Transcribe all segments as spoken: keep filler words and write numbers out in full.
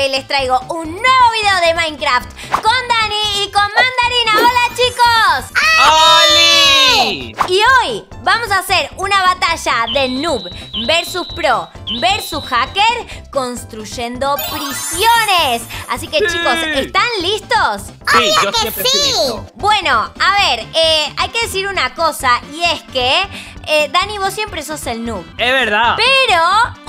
hoy les traigo un nuevo video de Minecraft con Dani y con Mandarina. ¡Hola, chicos! ¡Holi! Y hoy vamos a hacer una batalla de noob versus pro versus hacker construyendo prisiones. Así que, Sí. chicos, ¿están listos? Sí, yo que siempre sí. estoy listo. Bueno, a ver, eh, hay que decir una cosa, y es que eh, Dani, vos siempre sos el noob. Es verdad. Pero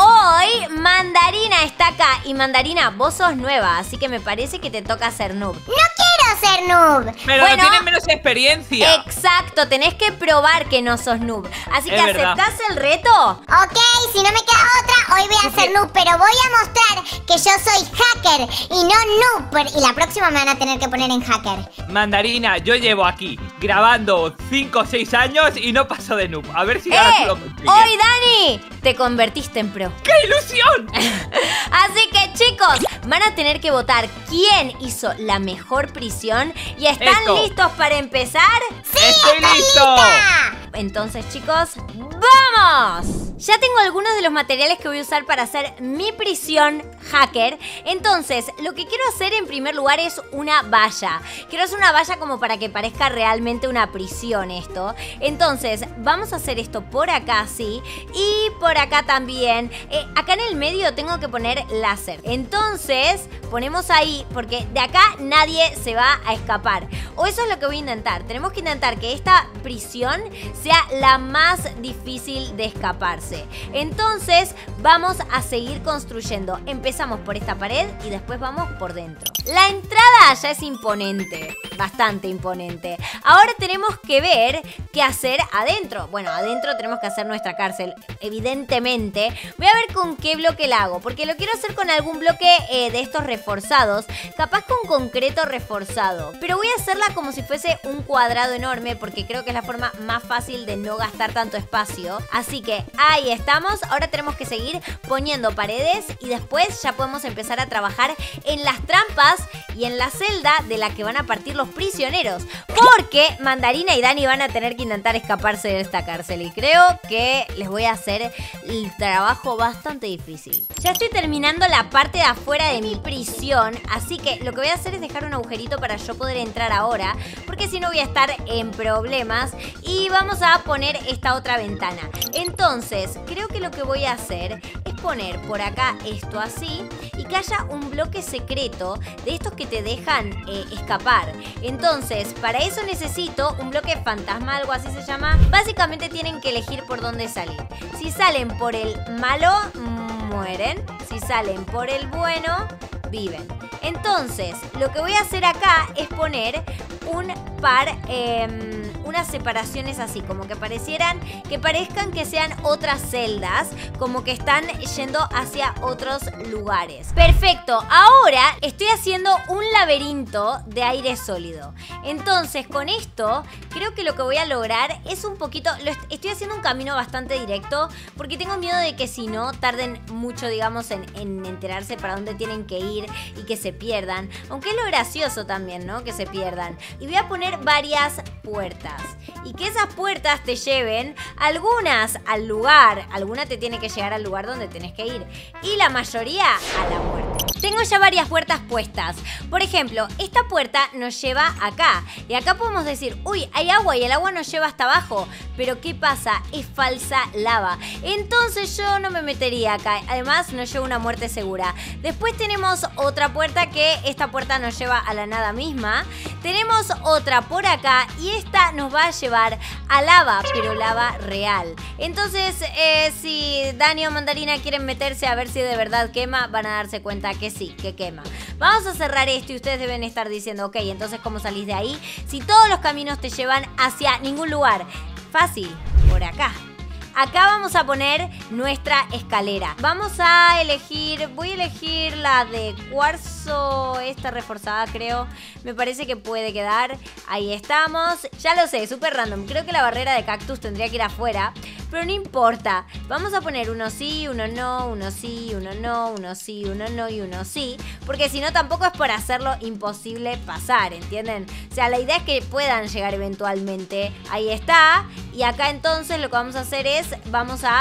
hoy Mandarina está acá. Y Mandarina, vos sos nueva, así que me parece que te toca ser noob. No quiero ser noob. Pero bueno, no tienes menos experiencia. Exacto, tenés que probar que no sos noob. Así que, Es verdad. ¿aceptás el reto? Ok, si no me queda otra, hoy voy a ser noob, pero voy a mostrar que yo soy hacker y no noob. Por- Y la próxima me van a tener que poner en hacker. Mandarina, yo llevo aquí grabando cinco o seis años y no paso de noob. A ver si ahora tú ¡Eh! lo consigues. Hoy, Dani, te convertiste en pro. ¡Qué ilusión! Así que, chicos, van a tener que votar quién hizo la mejor prisión. ¿Y están Esto. listos para empezar? ¡Estoy listo! ¡Lista! Entonces, chicos, ¡vamos! Ya tengo algunos de los materiales que voy a usar para hacer mi prisión hacker. Entonces, lo que quiero hacer en primer lugar es una valla. Quiero hacer una valla como para que parezca realmente una prisión esto. Entonces, vamos a hacer esto por acá, así. Y por acá también. Eh, acá en el medio tengo que poner láser. Entonces, ponemos ahí, porque de acá nadie se va a escapar. O eso es lo que voy a intentar. Tenemos que intentar que esta prisión sea la más difícil de escaparse. Entonces, vamos a seguir construyendo. Empezamos por esta pared y después vamos por dentro. La entrada ya es imponente, bastante imponente. Ahora tenemos que ver qué hacer adentro. Bueno, adentro tenemos que hacer nuestra cárcel, evidentemente. Voy a ver con qué bloque la hago, porque lo quiero hacer con algún bloque eh, de estos reforzados, capaz con concreto reforzado. Pero voy a hacerla como si fuese un cuadrado enorme, porque creo que es la forma más fácil de no gastar tanto espacio. Así que ahí estamos. Ahora tenemos que seguir poniendo paredes y después ya podemos empezar a trabajar en las trampas y en la celda de la que van a partir los prisioneros, porque Mandarina y Dani van a tener que intentar escaparse de esta cárcel y creo que les voy a hacer el trabajo bastante difícil. Ya estoy terminando la parte de afuera de mi prisión, así que lo que voy a hacer es dejar un agujerito para yo poder entrar ahora, porque si no voy a estar en problemas. Y vamos a poner esta otra ventana. Entonces, creo que lo que voy a hacer es poner por acá esto así y que haya un bloque secreto de estos que te dejan eh, escapar. Entonces, para eso necesito un bloque fantasma, algo así se llama. Básicamente tienen que elegir por dónde salir. Si salen por el malo, mueren. Si salen por el bueno, viven. Entonces, lo que voy a hacer acá es poner un par, eh, unas separaciones así, como que parecieran, que parezcan que sean otras celdas, como que están yendo hacia otros lugares. Perfecto, ahora estoy haciendo un laberinto de aire sólido. Entonces, con esto, creo que lo que voy a lograr es un poquito, lo est- estoy haciendo un camino bastante directo, porque tengo miedo de que si no, tarden mucho, digamos, en, en enterarse para dónde tienen que ir y que se pierdan. Aunque es lo gracioso también, ¿no? Que se pierdan. Y voy a poner varias puertas. Y que esas puertas te lleven, algunas al lugar, alguna te tiene que llegar al lugar donde tenés que ir. Y la mayoría a la muerte. Tengo ya varias puertas puestas. Por ejemplo, esta puerta nos lleva acá. Y acá podemos decir, uy, hay agua y el agua nos lleva hasta abajo. Pero ¿qué pasa? Es falsa lava. Entonces yo no me metería acá. Además, nos lleva una muerte segura. Después tenemos otra puerta que esta puerta nos lleva a la nada misma. Tenemos otra por acá y esta nos va a llevar a lava, pero lava real. Entonces, eh, si Dani o Mandarina quieren meterse a ver si de verdad quema, van a darse cuenta que sí, que quema. Vamos a cerrar esto y ustedes deben estar diciendo, ok, entonces ¿cómo salís de ahí? Si todos los caminos te llevan hacia ningún lugar. Fácil, por acá. Acá vamos a poner nuestra escalera. Vamos a elegir, voy a elegir la de cuarzo, esta reforzada creo. Me parece que puede quedar. Ahí estamos. Ya lo sé, súper random. Creo que la barrera de cactus tendría que ir afuera, pero no importa. Vamos a poner uno sí, uno no, uno sí, uno no, uno sí, uno no y uno sí. Porque si no tampoco es por hacerlo imposible pasar, ¿entienden? O sea, la idea es que puedan llegar eventualmente. Ahí está. Y acá entonces lo que vamos a hacer es, vamos a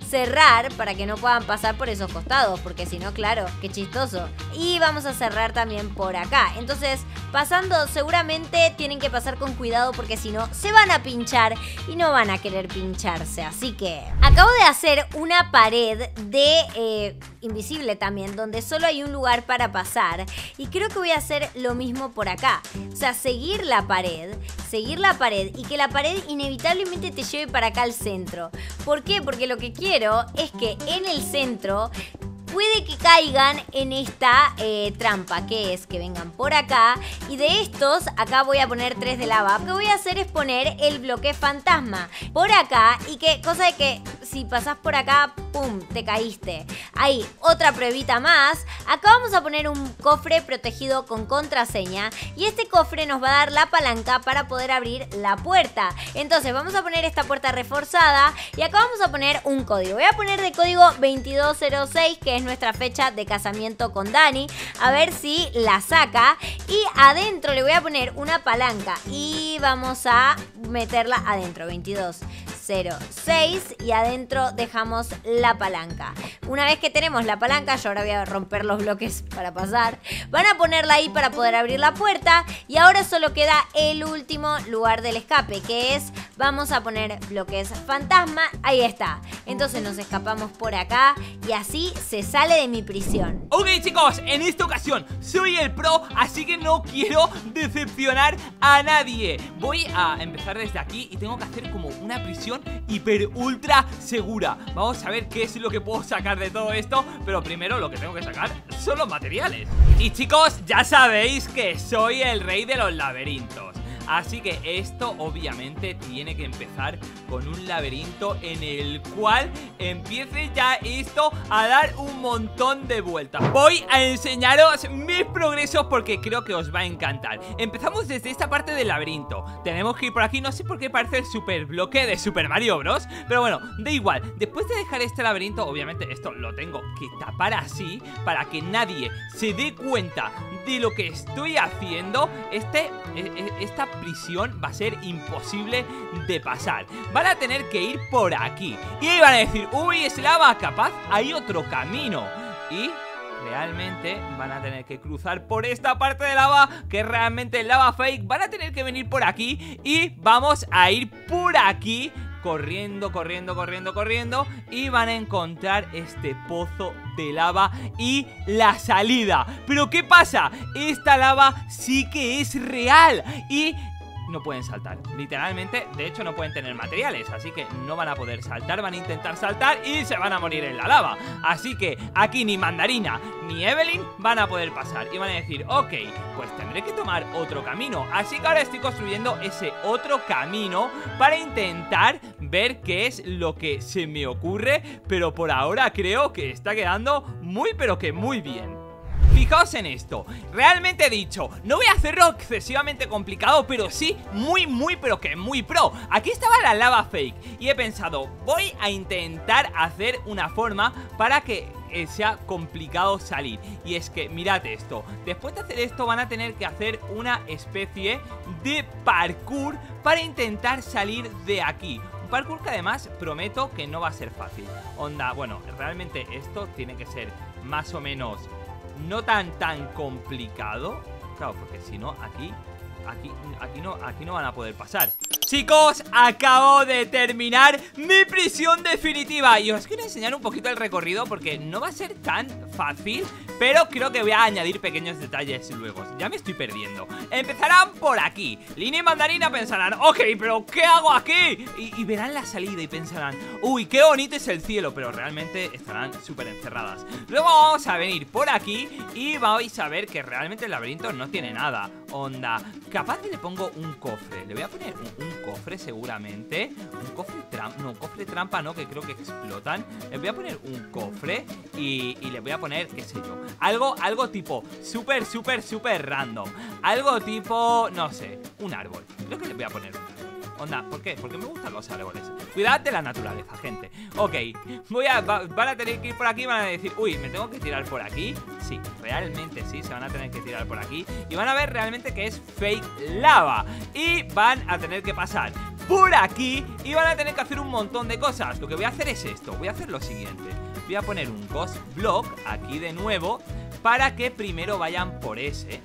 cerrar para que no puedan pasar por esos costados, porque si no, claro, qué chistoso. Y vamos a cerrar también por acá. Entonces, pasando, seguramente tienen que pasar con cuidado porque si no, se van a pinchar y no van a querer pincharse. Así que acabo de hacer una pared de eh, invisible también, donde solo hay un lugar para pasar. Y creo que voy a hacer lo mismo por acá. O sea, seguir la pared, seguir la pared y que la pared inevitablemente te lleve para acá al centro. ¿Por qué? Porque lo que quiero es que en el centro puede que caigan en esta eh, trampa, que es que vengan por acá. Y de estos, acá voy a poner tres de lava. Lo que voy a hacer es poner el bloque fantasma por acá. Y que, cosa de que si pasás por acá, pum, te caíste. Ahí, otra pruebita más. Acá vamos a poner un cofre protegido con contraseña. Y este cofre nos va a dar la palanca para poder abrir la puerta. Entonces vamos a poner esta puerta reforzada. Y acá vamos a poner un código. Voy a poner de código veintidós cero seis, que es nuestra fecha de casamiento con Dani. A ver si la saca. Y adentro le voy a poner una palanca. Y vamos a meterla adentro. veintidós cero seis. Y adentro dejamos la palanca. Una vez que tenemos la palanca, yo ahora voy a romper los bloques para pasar. Van a ponerla ahí para poder abrir la puerta. Y ahora solo queda el último lugar del escape, que es, vamos a poner bloques fantasma. Ahí está. Entonces nos escapamos por acá y así se sale de mi prisión. Ok, chicos, en esta ocasión soy el pro, así que no quiero decepcionar a nadie. Voy a empezar desde aquí y tengo que hacer como una prisión hiper ultra segura. Vamos a ver qué es lo que puedo sacar de todo esto, pero primero lo que tengo que sacar son los materiales. Y chicos, ya sabéis que soy el rey de los laberintos. Así que esto obviamente tiene que empezar con un laberinto en el cual empiece ya esto a dar un montón de vueltas. Voy a enseñaros mis progresos porque creo que os va a encantar. Empezamos desde esta parte del laberinto. Tenemos que ir por aquí, no sé por qué parece el super bloque de Super Mario Bros. Pero bueno, da igual. Después de dejar este laberinto, obviamente esto lo tengo que tapar así para que nadie se dé cuenta de lo que estoy haciendo. Este, esta prisión va a ser imposible de pasar. Van a tener que ir por aquí y van a decir, uy, es lava, capaz hay otro camino. Y realmente van a tener que cruzar por esta parte de lava, que es realmente lava fake. Van a tener que venir por aquí y vamos a ir por aquí, corriendo, corriendo, corriendo, corriendo. Y van a encontrar este pozo de lava y la salida. Pero ¿qué pasa? Esta lava sí que es real y no pueden saltar, literalmente. De hecho no pueden tener materiales, así que no van a poder saltar. Van a intentar saltar y se van a morir en la lava. Así que aquí ni Mandarina ni Evelyn van a poder pasar. Y van a decir, ok, pues tendré que tomar otro camino. Así que ahora estoy construyendo ese otro camino para intentar ver qué es lo que se me ocurre. Pero por ahora creo que está quedando muy pero que muy bien. Fijaos en esto, realmente he dicho, no voy a hacerlo excesivamente complicado, pero sí muy, muy, pero que muy pro. Aquí estaba la lava fake y he pensado, voy a intentar hacer una forma para que sea complicado salir. Y es que, mirad esto, después de hacer esto van a tener que hacer una especie de parkour para intentar salir de aquí. Un parkour que además prometo que no va a ser fácil. Onda, bueno, realmente esto tiene que ser más o menos no tan tan complicado. Claro, porque si no, aquí Aquí, aquí, no, aquí no van a poder pasar. Chicos, acabo de terminar mi prisión definitiva. Y os quiero enseñar un poquito el recorrido porque no va a ser tan fácil, pero creo que voy a añadir pequeños detalles luego. Ya me estoy perdiendo. Empezarán por aquí. Lini y Mandarina pensarán, ok, pero ¿qué hago aquí? Y, y verán la salida y pensarán, uy, qué bonito es el cielo. Pero realmente estarán súper encerradas. Luego vamos a venir por aquí y vais a ver que realmente el laberinto no tiene nada. Onda, capaz que le pongo un cofre. Le voy a poner un, un cofre seguramente. Un cofre trampa, no, cofre trampa no, que creo que explotan. Le voy a poner un cofre y, y le voy a poner, qué sé yo, algo, algo tipo súper, súper, súper random. Algo tipo, no sé, un árbol. Creo que le voy a poner un árbol. Onda, ¿por qué? Porque me gustan los árboles. Cuidad de la naturaleza, gente. Ok, voy a, va, van a tener que ir por aquí. Van a decir, uy, ¿me tengo que tirar por aquí? Sí, realmente sí, se van a tener que tirar por aquí. Y van a ver realmente que es fake lava. Y van a tener que pasar por aquí y van a tener que hacer un montón de cosas. Lo que voy a hacer es esto, voy a hacer lo siguiente. Voy a poner un Ghost Block aquí de nuevo para que primero vayan por ese.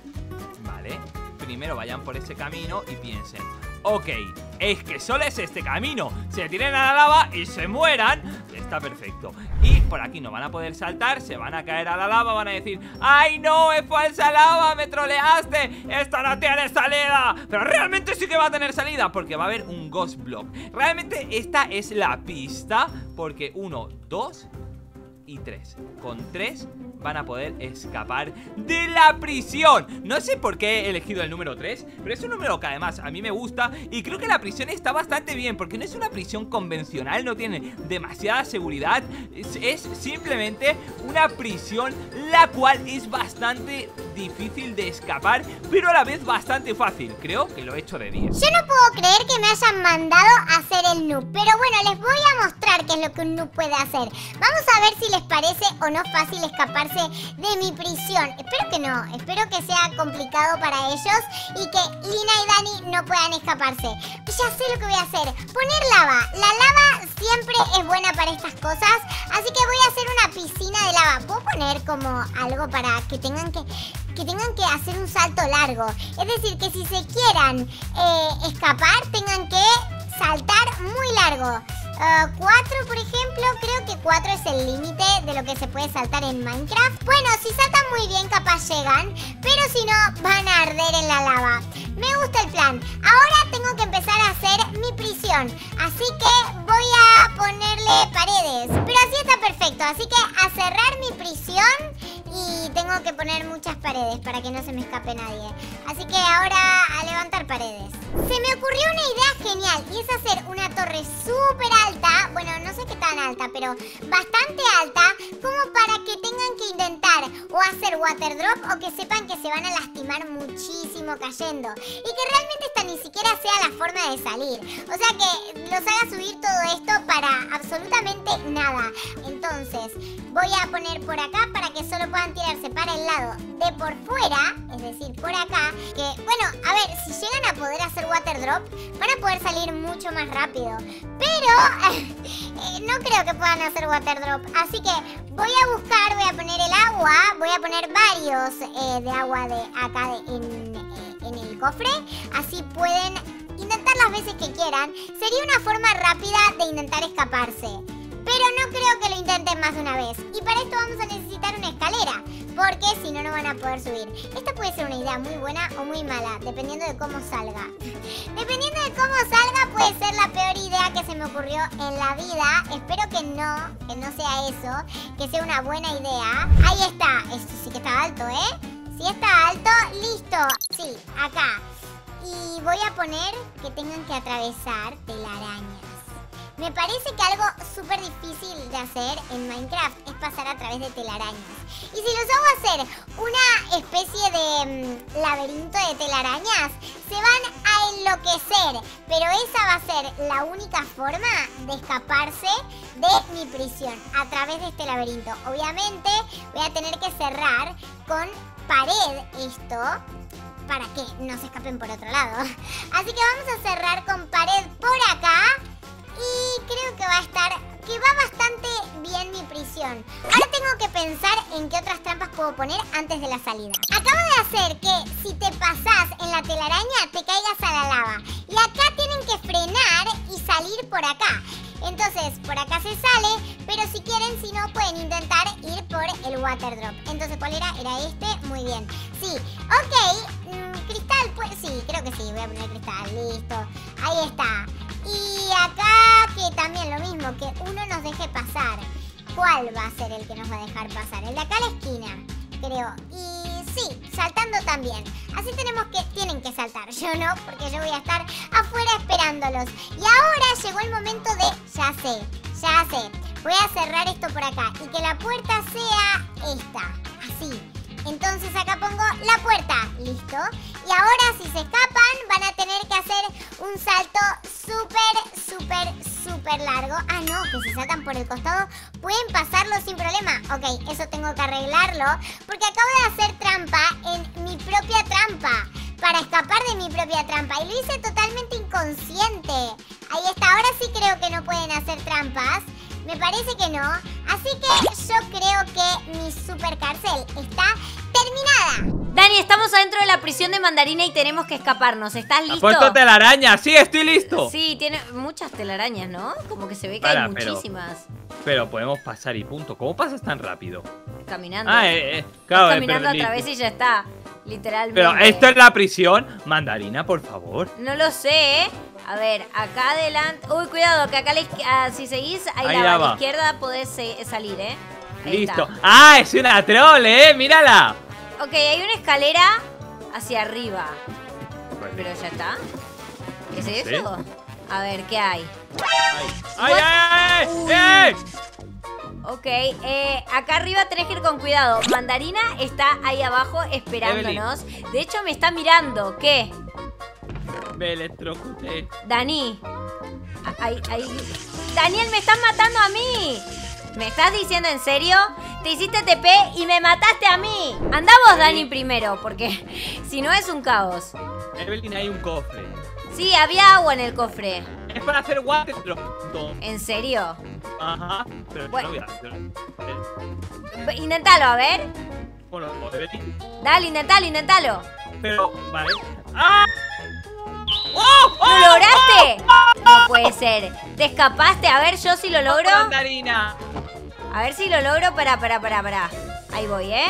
Vale, primero vayan por ese camino y piensen: ok, es que solo es este camino. Se tiren a la lava y se mueran. Está perfecto. Y por aquí no van a poder saltar, se van a caer a la lava, van a decir: ¡ay no, es falsa lava, me troleaste! ¡Esto no tiene salida! Pero realmente sí que va a tener salida, porque va a haber un Ghost Block. Realmente esta es la pista, porque uno, dos y tres. Con tres van a poder escapar de la prisión. No sé por qué he elegido el número tres, pero es un número que además a mí me gusta. Y creo que la prisión está bastante bien, porque no es una prisión convencional, no tiene demasiada seguridad. Es, es simplemente una prisión la cual es bastante difícil de escapar, pero a la vez bastante fácil. Creo que lo he hecho de diez. Yo no puedo creer que me hayan mandado a hacer el noob, pero bueno, les voy a mostrar qué es lo que un noob puede hacer. Vamos a ver si les parece o no fácil escaparse de mi prisión. Espero que no, espero que sea complicado para ellos y que Lina y Dani no puedan escaparse. Ya sé lo que voy a hacer, poner lava. La lava siempre es buena para estas cosas, así que voy a hacer una piscina de lava. ¿Puedo poner como algo para que tengan que... que tengan que hacer un salto largo? Es decir, que si se quieran eh, escapar, tengan que saltar muy largo. Uh, cuatro, por ejemplo, creo que cuatro es el límite de lo que se puede saltar en Minecraft. Bueno, si saltan muy bien, capaz llegan, pero si no, van a arder en la lava. Me gusta el plan. Ahora tengo que empezar a hacer mi prisión, así que voy a ponerle paredes. Pero así está perfecto, así que a cerrar mi prisión. Y tengo que poner muchas paredes para que no se me escape nadie. Así que ahora a levantar paredes. Se me ocurrió una idea genial, y es hacer una torre súper alta. Bueno, no sé qué tan alta, pero bastante alta, como para que tengan que intentar o hacer water drop o que sepan que se van a lastimar muchísimo cayendo. Y que realmente esta ni siquiera sea la forma de salir. O sea que los haga subir todo esto para absolutamente nada. Entonces voy a poner por acá para que solo puedan tirarse para el lado de por fuera, es decir, por acá. Que, bueno, a ver, si llegan a poder hacer water drop, van a poder salir mucho más rápido. Pero eh, no creo que puedan hacer water drop. Así que voy a buscar, voy a poner el agua. Voy a poner varios eh, de agua de acá de, en, eh, en el cofre. Así pueden intentar las veces que quieran. Sería una forma rápida de intentar escaparse, pero no creo que lo intenten más de una vez. Y para esto vamos a necesitar una escalera, porque si no, no van a poder subir. Esta puede ser una idea muy buena o muy mala, dependiendo de cómo salga. Dependiendo de cómo salga, puede ser la peor idea que se me ocurrió en la vida. Espero que no, que no sea eso, que sea una buena idea. Ahí está. Esto sí que está alto, ¿eh? Si está alto, listo. Sí, acá. Y voy a poner que tengan que atravesar telarañas. Me parece que algo súper difícil de hacer en Minecraft es pasar a través de telarañas. Y si los hago hacer una especie de mmm, laberinto de telarañas, se van a enloquecer. Pero esa va a ser la única forma de escaparse de mi prisión, a través de este laberinto. Obviamente voy a tener que cerrar con pared esto, para que no se escapen por otro lado. Así que vamos a cerrar con pared por acá. Y creo que va a estar, que va bastante bien mi prisión. Ahora tengo que pensar en qué otras trampas puedo poner antes de la salida. Acabo de hacer que si te pasás en la telaraña te caigas a la lava. Y acá tienen que frenar y salir por acá. Entonces por acá se sale, pero si quieren, si no, pueden intentar ir por el water drop. Entonces, ¿cuál era? Era este, muy bien. Sí, ok, mm, cristal, pues sí, creo que sí, voy a poner cristal, listo. Ahí está. Y acá que también lo mismo, que uno nos deje pasar. ¿Cuál va a ser el que nos va a dejar pasar? El de acá a la esquina, creo. Y sí, saltando también. Así tenemos que, tienen que saltar. Yo no, porque yo voy a estar afuera esperándolos. Y ahora llegó el momento de, ya sé, ya sé. Voy a cerrar esto por acá y que la puerta sea esta, así. Entonces acá pongo la puerta, listo. Y ahora si se escapan van a tener que hacer un salto súper, súper, súper largo. Ah, no, que si saltan por el costado pueden pasarlo sin problema. Ok, eso tengo que arreglarlo, porque acabo de hacer trampa en mi propia trampa. para escapar de mi propia trampa. Y lo hice totalmente inconsciente. Ahí está, ahora sí creo que no pueden hacer trampas. Me parece que no. Así que yo creo que mi super cárcel está terminada. Dani, estamos adentro de la prisión de Mandarina y tenemos que escaparnos. ¿Estás listo? ¿Has puesto telaraña? Sí, estoy listo. Sí, tiene muchas telarañas, ¿no? Como que se ve que Para, hay pero- muchísimas. Pero podemos pasar y punto. ¿Cómo pasas tan rápido? Caminando. Ah, eh, eh, claro, eh, Caminando pero, otra vez y ya está. Literalmente. pero esto es la prisión. Mandarina, por favor. No lo sé, ¿eh? A ver, acá adelante. Uy, cuidado, que acá a la izqui- ah, si seguís, ahí, Ahí la, la a la va. izquierda podés eh, salir, ¿eh? Ahí Listo. está. ¡Ah, es una troll, eh! ¡Mírala! Ok, hay una escalera hacia arriba. Pero ya está. ¿Qué es No sé. eso? A ver, ¿qué hay? ¡Ay, ay, ay! Uy. ¡Eh! Ok, eh, acá arriba tenés que ir con cuidado. Mandarina está ahí abajo esperándonos. De hecho, me está mirando. ¿Qué? Me electrocuté. Dani. A- Ahí, ahí. Daniel, me estás matando a mí. ¿Me estás diciendo en serio? Te hiciste T P y me mataste a mí. Anda vos, Sí. Dani, primero, porque si no es un caos. Evelyn, hay un cofre. Sí, había agua en el cofre. Es para hacer water drop. ¿En serio? Ajá. Pero Bueno. no voy a hacer. Eh, B- Inténtalo, a ver. Bueno, Evelyn. Dale, inténtalo, inténtalo. Pero, vale. ¡Ah! ¡Oh! ¡Oh! ¿Lo lograste? No puede ser. ¿Te escapaste? A ver, yo si lo logro. Mandarina. A ver si lo logro. Pará, pará, pará, pará. Ahí voy, ¿eh?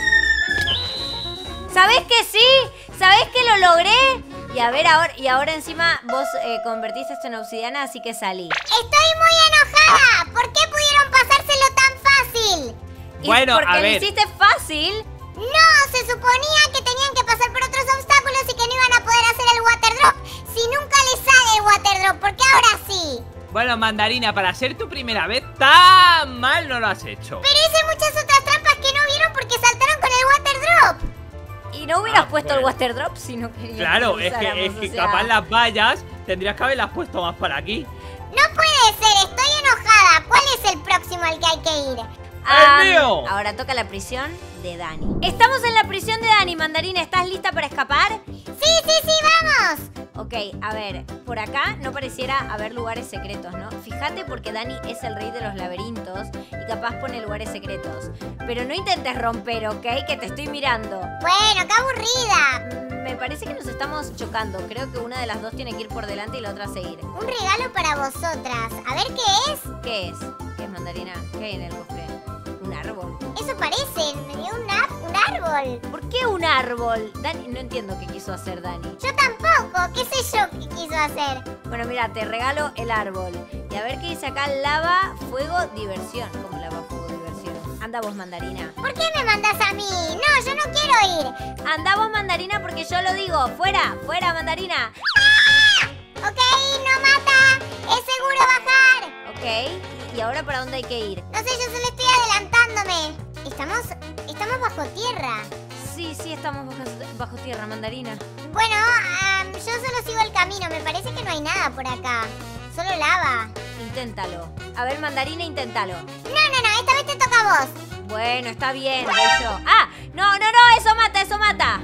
¿Sabés que sí? ¿Sabés que lo logré? Y a ver, ahora, y ahora encima vos eh, convertiste esto en obsidiana, así que salí. Estoy muy enojada. ¿Por qué pudieron pasárselo tan fácil? Y Bueno, porque a lo ver. hiciste fácil. No, se suponía que tenían que pasar por otros obstáculos y que no iban a poder hacer el water drop. Si nunca les sale el water drop, porque ahora sí. Bueno, Mandarina, para ser tu primera vez, tan mal no lo has hecho. Pero hice muchas otras trampas que no vieron porque saltaron con el water drop. Y no hubieras Ah, puesto el pues. water drop si no querías. Claro, que es lo que, es usáramos, que o sea. capaz las vallas tendrías que haberlas puesto más para aquí. No puede ser, estoy enojada. ¿Cuál es el próximo al que hay que ir? Ah, ¡El mío! Ahora toca la prisión de Dani. Estamos en la prisión de Dani, Mandarina. ¿Estás lista para escapar? Sí, sí, sí, vamos. Ok, a ver, por acá no pareciera haber lugares secretos, ¿no? Fíjate porque Dani es el rey de los laberintos y capaz pone lugares secretos. Pero no intentes romper, ¿ok? Que te estoy mirando. Bueno, qué aburrida. Mm, Me parece que nos estamos chocando. Creo que una de las dos tiene que ir por delante y la otra seguir. Un regalo para vosotras. A ver qué es. ¿Qué es? ¿Qué es, Mandarina? ¿Qué hay en el cofre? ¿Un árbol? Eso parece un, ar- un árbol. ¿Por qué un árbol? Dani, no entiendo qué quiso hacer Dani. Yo tampoco. ¿Qué sé yo qué quiso hacer? Bueno, mira, te regalo el árbol. Y a ver qué dice acá, lava, fuego, diversión. ¿Cómo lava, fuego, diversión? Anda vos, Mandarina. ¿Por qué me mandas a mí? No, yo no quiero ir. Anda vos, Mandarina, porque yo lo digo. Fuera, fuera, Mandarina. ¡Ah! Ok, no mata. Es seguro bajar. Ok, ¿y ahora para dónde hay que ir? No sé, yo solo estoy adelantándome. Estamos, estamos bajo tierra. Sí, sí, estamos bajo, bajo tierra, Mandarina. Bueno, am, yo solo sigo el camino. Me parece que no hay nada por acá. Solo lava. Inténtalo. A ver, Mandarina, inténtalo. No, no, no. Esta vez te toca a vos. Bueno, está bien, voy yo. ¡Ah! No, no, no, eso mata, eso mata.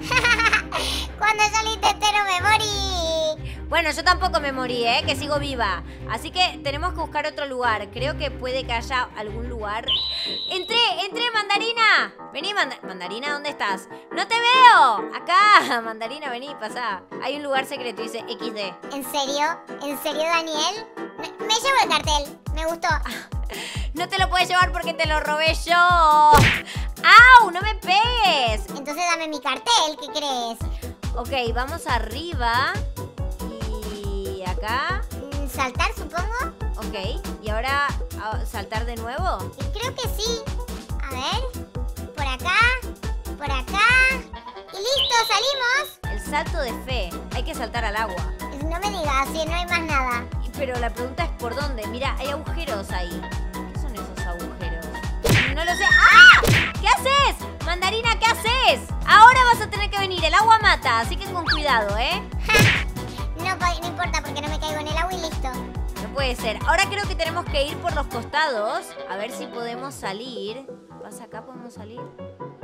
Cuando yo lo intenté no me morí. Bueno, yo tampoco me morí, ¿eh? Que sigo viva. Así que tenemos que buscar otro lugar. Creo que puede que haya algún lugar. ¡Entré! ¡Entré, Mandarina! Vení, Manda- Mandarina, ¿dónde estás? ¡No te veo! Acá, Mandarina, vení, pasá. Hay un lugar secreto, dice equis de. ¿En serio? ¿En serio, Daniel? Me, me llevo el cartel. Me gustó. No te lo puedes llevar porque te lo robé yo. ¡Au! ¡No me pegues! Entonces dame mi cartel. ¿Qué crees? Ok, vamos arriba. Y acá. Mm, ¿Saltar, supongo? Ok. Y ahora, ah, ¿saltar de nuevo? Creo que sí. A ver. Por acá. Por acá. Y listo, salimos. El salto de fe. Hay que saltar al agua. No me digas, si no hay más nada. Pero la pregunta es ¿por dónde? Mira, hay agujeros ahí. ¿Qué son esos agujeros? No lo sé. ¡Ah! ¿Qué haces? Mandarina, ¿qué haces? Ahora vas a tener que venir. El agua mata, así que con cuidado, ¿eh? No, pa- no importa porque no me caigo en el agua y listo. No puede ser. Ahora creo que tenemos que ir por los costados. A ver si podemos salir. ¿Pasa acá? ¿Podemos salir?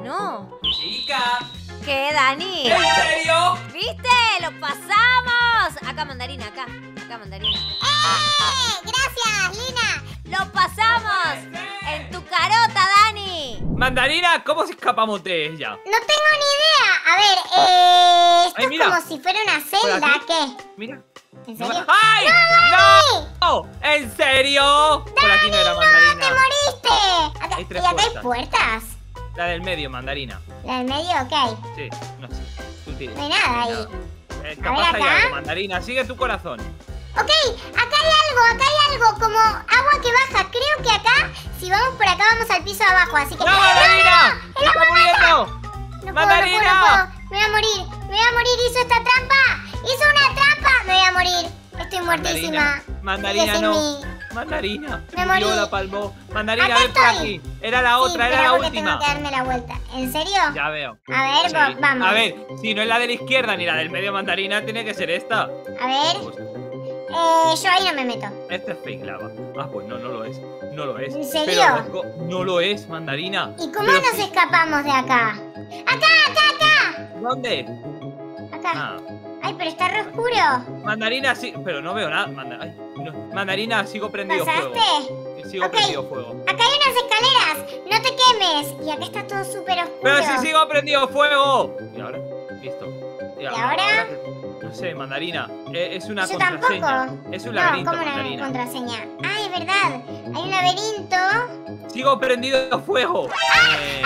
No. Chica. ¿Qué, Dani? ¿En serio? ¿Viste? ¡Lo pasamos! Acá, Mandarina, acá. Acá, Mandarina. ¡Eh! ¡Gracias, Lina! ¡Lo pasamos! ¡En tu carota, Dani! Mandarina, ¿cómo escapamos de ella? No tengo ni idea. A ver, eh... Esto Ay, es mira. como si fuera una ¿Por celda. aquí? ¿Qué? Mira. ¿En No me- serio? ¡Ay! ¡No! ¿En serio? Por aquí no era ¡Te Mandarina. moriste! Acá, Hay tres ¿y acá hay puertas. puertas? La del medio, Mandarina. ¿La del medio? Ok. Sí, no sé. Tú tienes. No hay nada ahí. Eh, A capaz ver, hay acá. algo, Mandarina. Sigue tu corazón. Ok, acá hay algo, acá hay algo como agua que baja. Creo que acá, si vamos por acá, vamos al piso de abajo. Así que... ¡No, Mandarina! ¡El ¡Me está agua muriendo! No puedo, no puedo, ¡Mandarina! no puedo. Me voy a morir, me voy a morir. Hizo esta trampa. Hizo una trampa. Me voy a morir. Estoy muertísima. Mandarina, Mandarina, Fíjese en no. mí. Mandarina. Me morí. Yo la palmó. Mandarina, Acá ven por estoy. aquí. Era la otra, Sí, era pero la porque última. tengo que darme la vuelta. ¿En serio? Ya veo. A ver, Sí. va- vamos. A ver, si no es la de la izquierda ni la del medio, Mandarina, tiene que ser esta. A ver, eh, yo ahí no me meto. Esta es fake lava. Ah, pues no, no lo es. No lo es. ¿En serio? Pero, Rosco, no lo es, Mandarina. ¿Y cómo Pero nos sí- escapamos de acá? ¡Acá, acá, acá! ¿Dónde? Acá. Ah, Ay, pero está re oscuro. Mandarina, sí. Pero no veo nada. Manda- Ay, no. Mandarina, sigo prendido fuego. ¿Pasaste? Sigo Ok. prendido fuego. Acá hay unas escaleras. No te quemes. Y acá está todo súper oscuro. Pero si sigo prendido fuego. Y ahora, listo. ¿Y ahora? No sé, Mandarina. eh, es una Yo contraseña. tampoco. Es un No, laberinto, ¿cómo una Mandarina. contraseña? Ah, es verdad. Hay un laberinto. Sigo prendido fuego. ¡Ah! Eh,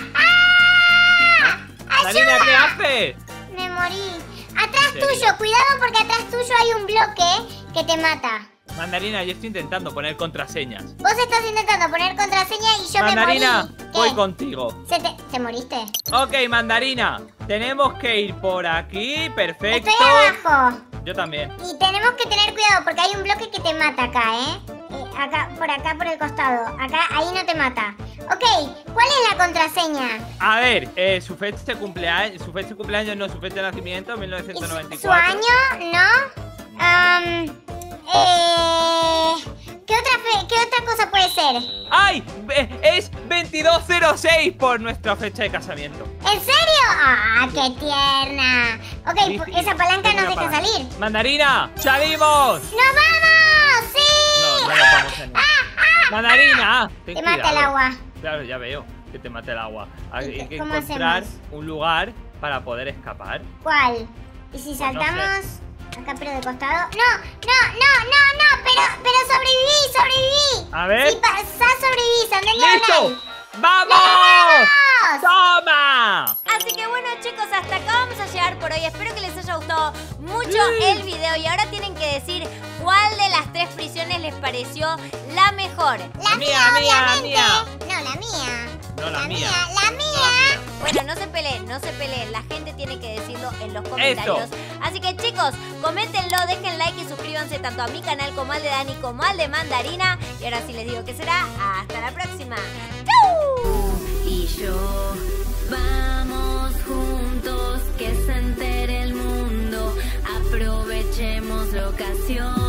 Mandarina, ¿qué haces? Me morí. Atrás ¿En serio? tuyo, cuidado porque atrás tuyo hay un bloque que te mata. Mandarina, yo estoy intentando poner contraseñas. Vos estás intentando poner contraseña y yo Mandarina, me morí. voy ¿Qué? contigo. ¿Se te... ¿Te moriste? Ok, Mandarina, tenemos que ir por aquí, perfecto. Estoy abajo. Yo también. Y tenemos que tener cuidado porque hay un bloque que te mata acá, ¿eh? Eh, acá, por acá, por el costado. Acá, ahí no te mata. Ok, ¿cuál es la contraseña? A ver, eh, su fecha de cumpleaños, su fecha de cumpleaños no, su fecha de nacimiento, mil ¿Y novecientos su, noventa y su cuatro. año? ¿No? Am, eh, ¿qué, otra fe- ¿Qué otra cosa puede ser? ¡Ay! Ve- Es veintidós cero seis por nuestra fecha de casamiento. ¿En serio? ¡Ah, qué tierna! Ok, Sí, pu- sí, esa palanca tengo nos una deja palanca. salir. ¡Mandarina! ¡Salimos! ¡Nos vamos! ¡Sí! No, no nos vamos a ir. ¡Mandarina! ten Te mata el cuidado. agua. Claro, ya veo que te mata el agua. Hay ¿Y que cómo encontrar hacemos? un lugar para poder escapar. ¿Cuál? ¿Y si Pues no sé. saltamos acá pero de costado? ¡No! ¡No! ¡No! ¡No! ¡No! Pero, pero sobreviví, sobreviví. A ver. Si pasás, sobrevivís. Andá en ¡Listo! diagonal. ¡Vamos! ¡Vamos! ¡Toma! Así que bueno, chicos, hasta acá vamos a llegar por hoy. Espero que les haya gustado mucho Sí. el video. Y ahora tienen que decir cuál de las tres prisiones les pareció la mejor. La La mía, mía, mía, obviamente. mía. No, la mía. No, la mía. La mía. Bueno, no se peleen, no se peleen. La gente tiene que decirlo en los comentarios. Así que chicos, coméntenlo, dejen like y suscríbanse tanto a mi canal como al de Dani como al de Mandarina. Y ahora sí les digo que será hasta la próxima. ¡Chau! Y yo, vamos juntos, que se entere el mundo, aprovechemos la ocasión.